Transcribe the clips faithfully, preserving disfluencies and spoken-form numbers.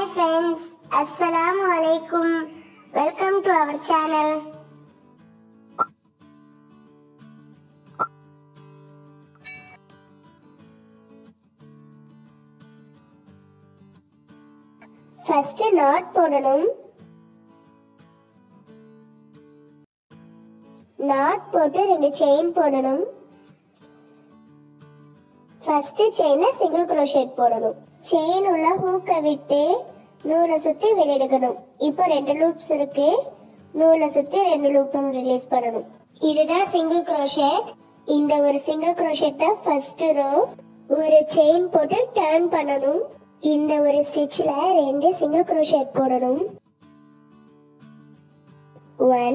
friends, Assalamu alaikum. Welcome to our channel. First knot போடணும். knot போட்டு ரெண்டு chain போடணும். First chain single crochet போடணும். chain உள்ள hook விட்டு நூலை சுத்தி வெளியெடுக்கணும். இப்போ ரெண்டு loops இருக்கு. நூலை சுத்தி ரெண்டு loop ரிலீஸ் பண்ணணும். இதுதான் single crochet. இந்த ஒரு single crochet தான் first row. ஒரு chain போட்டு turn பண்ணணும். இந்த ஒரு stitchல ரெண்டு single crochet போடணும். one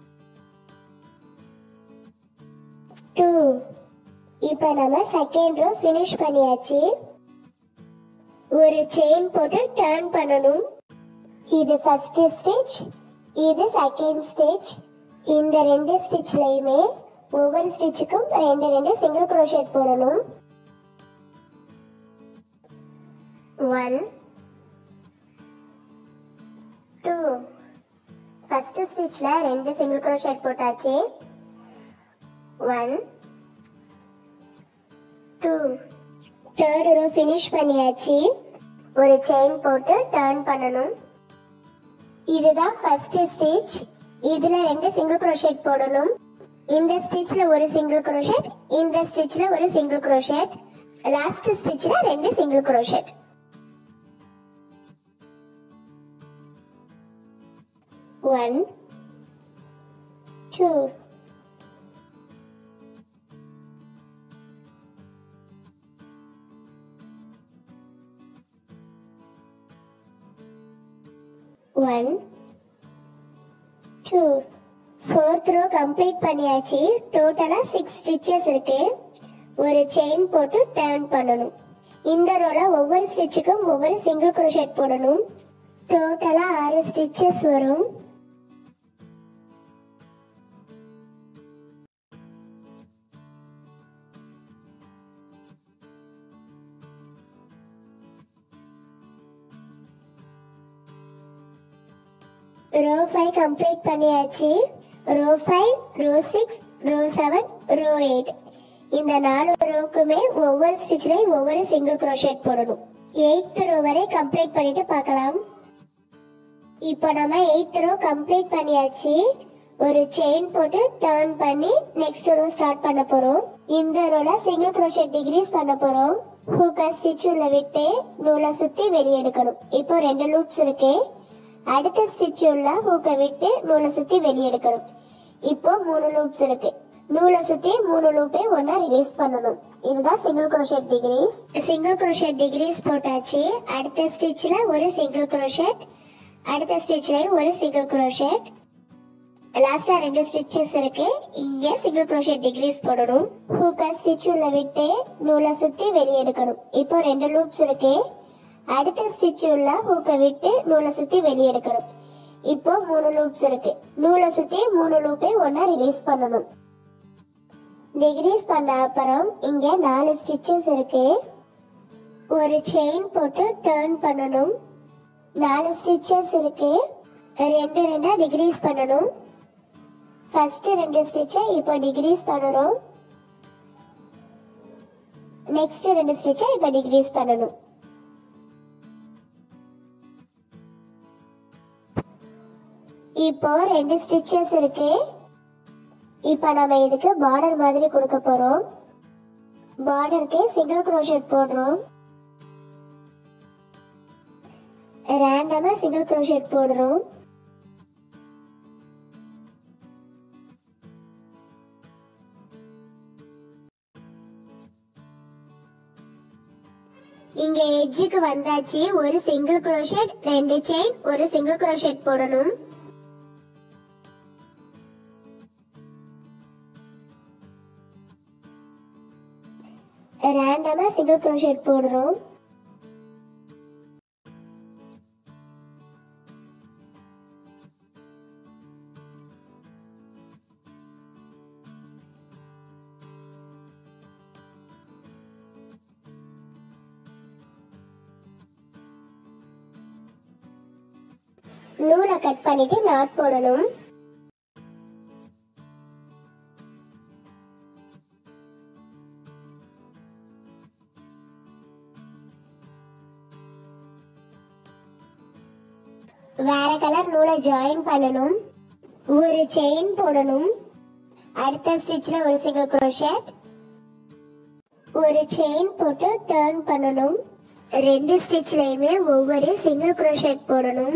two. இப்போ நம்ம second row finish பண்ணியாச்சு. ஒரு chain போட்டு turn பண்ணணும். இது first stitch, இது second stitch. இந்த ரெண்டு stitchலயுமே ஒவ்வொரு stitchக்கும் ரெண்டு ரெண்டு single crochet போடணும். one two. first stitchல ரெண்டு single crochet போட்டாச்சு. one two. third row finish பண்ணியாச்சு. ஒரு chain போட்டு turn பண்ணணும். இதுதான் first stitch. இதுல ரெண்டு single crochet போடணும். இந்த stitchல ஒரு single crochet, இந்த stitchல ஒரு single crochet, last stitchல ரெண்டு single crochet. one two. one two. fourth row complete பண்ணியாச்சு. டோட்டலா six stitches இருக்கு. ஒரு chain போட்டு turn பண்ணணும். இந்த ரோல ஒவ்வொரு ஸ்டிட்சுக்கும் ஒவ்வொரு single crochet போடணும். டோட்டலா ஆறு stitches வரும். row five complete பண்ணியாச்சு. row five, row six, row seven, row eight. இந்த நாலு ரோக்குமே ஒவ்வொரு ஸ்டிட்ச்லயும் ஒவ்வொரு single crochet போடணும். eighth row வரை complete பண்ணிட்டு பார்க்கலாம். இப்போ நம்ம eighth row complete பண்ணியாச்சு. ஒரு chain போட்டு turn பண்ணி next row start பண்ண போறோம். இந்த ரோல single crochet decrease பண்ண போறோம். hook stitch உள்ள விட்டு நூலை சுத்தி வெளியே எடுக்கணும். இப்போ ரெண்டு loops இருக்கு. அடுத்த ஸ்டிட்ச் உள்ள ஹூக்க விட்டு நூலை சுத்தி வெளியே எடுக்கணும். இப்போ மூணு லூப்ஸ் இருக்கு. நூலை சுத்தி மூணு லூப்பை ஒன்னா ரிலீஸ் பண்ணணும். இதுதான் single crochet decrease. Single crochet decrease போட்டாச்சு. அடுத்த ஸ்டிட்ச்ல ஒரு சிங்கிள் crochet, அடுத்த ஸ்டிட்ச்லயும் ஒரு சிங்கிள் crochet. லாஸ்டா ரெண்டு ஸ்டிட்சஸ் இருக்கு. இங்க சிங்கிள் crochet டிகிரீஸ் போடணும். ஹூக்க ஸ்டிட்ச் உள்ள விட்டு நூலை சுத்தி வெளியே எடுக்கணும். இப்போ ரெண்டு லூப்ஸ் இருக்கு. அடுத்த ஸ்டிட்ச் உள்ள ஹூக்க விட்டு நூலை சுத்தி வெளியே எடுக்கணும். இப்போ மூணு லூப்ஸ் இருக்கு. நூலை சுத்தி மூணு லூப்பை ஒன்னா ரிலீஸ் பண்ணணும். டிகிரீஸ் பண்ண அப்புறம் இங்க நாலு ஸ்டிச்சஸ் இருக்கு. ஒரு செயின் போட்டு டர்ன் பண்ணணும். நாலு ஸ்டிச்சஸ் இருக்கு. ரெண்டு ரெண்டா டிகிரீஸ் பண்ணணும். ஃபர்ஸ்ட் ரெண்டு ஸ்டிச்சை இப்போ டிகிரீஸ் பண்ணுறோம். நெக்ஸ்ட் ரெண்டு ஸ்டிச்சை இப்போ டிகிரீஸ் பண்ணணும். இப்போ ரெண்டு ஸ்டிச்சஸ் இருக்கு. இப்போ நம்ம இதுக்கு பார்டர் மாதிரி கொடுக்க போறோம். பார்டருக்கு சிங்கிள் crochet போடுறோம். ரேண்டமா சிங்கிள் crochet போடுறோம். இங்க எட்ஜுக்கு வந்தாச்சு. ஒரு சிங்கிள் crochet, ரெண்டு செயின், ஒரு சிங்கிள் crochet போடணும். ரேண்டமா சிங்கிள் crochet போடுறோம். நூலை கட் பண்ணிட்டு நாட் போடணும். வேற கலர் நூலை ஜாயின் பண்ணணும். ஒரு செயின் போடணும். அடுத்த ஸ்டிச்ல ஒரு சிங்கிள் crochet, ஒரு செயின் போட்டு டர்ன் பண்ணணும். ரெண்டு ஸ்டிச்லயுமே ஒவ்வொரு சிங்கிள் crochet போடணும்.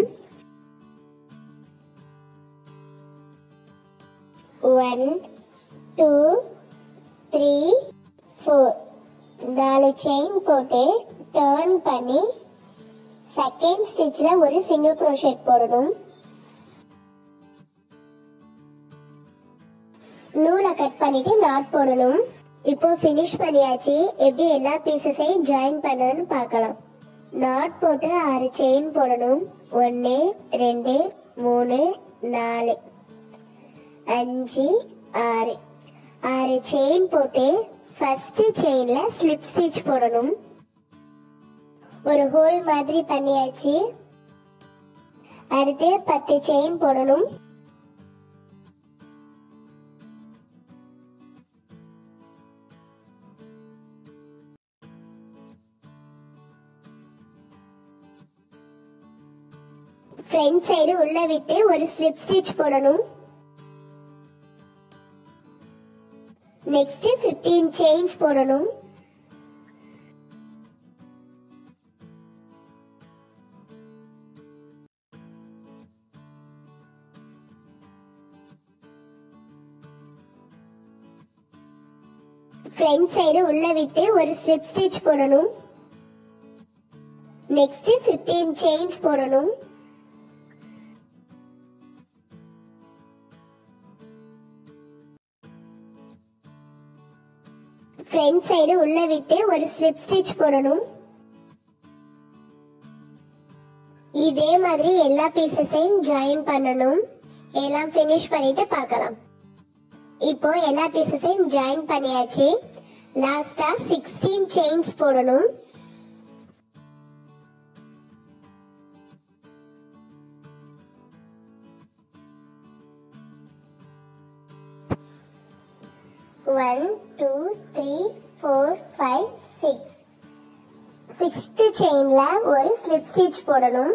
ஒன் டூ த்ரீ ஃபோர் நாலு செயின் போட்டு டர்ன் பண்ணி செகண்ட் ஸ்டிச்ல ஒரு சிங்கிள் crochet போடணும். நூலை கட் பண்ணிட்டு நாட் போடணும். இப்போ ஃபினிஷ் பண்ணியாச்சு. எப்படி எல்லா பீசஸையும் ஜாயின் பண்ணணும்னு பார்க்கலாம். நாட் போட்டு ஆறு செயின் போடணும். ஒன்னு ரெண்டு மூணு நாலு அஞ்சு ஆறு ஆறு செயின் போட்டு ஃபர்ஸ்ட் செயின்ல ஸ்லிப் ஸ்டிச் போடணும். ஒரு ஹோல் மாதிரி பண்ணியாச்சு. அடுத்து பத்து செயின் போடணும். ஃப்ரண்ட் சைடு உள்ள விட்டு ஒரு ஸ்லிப் ஸ்டிச் போடணும். நெக்ஸ்ட் பதினைந்து செயின்ஸ் போடணும். ஃப்ரண்ட் சைடு உள்ள விட்டு ஒரு ஸ்லிப் ஸ்டிச் போடணும். நெக்ஸ்ட் பதினைந்து செயின்ஸ் போடணும். ஃப்ரண்ட் சைடு உள்ள விட்டு ஒரு ஸ்லிப் ஸ்டிச் போடணும். இதே மாதிரி எல்லா பீசஸையும் ஜாயின் பண்ணணும். எல்லாம் ஃபினிஷ் பண்ணிட்டு பார்க்கலாம். இப்போ எல்லா பீசஸையும் ஜாயின் பண்ணியாச்சு. லாஸ்டா சிக்ஸ்டீன் செயின்ஸ் போடணும். One two three four five six sixth செயின்ல ஒரு ஸ்லிப் ஸ்டிச் போடணும்.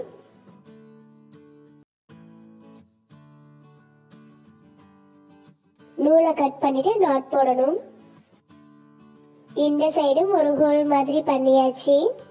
நூலை கட் பண்ணிட்டு நாட் போடணும். இந்த சைடும் ஒரு ஹோல் மாதிரி பண்ணியாச்சு.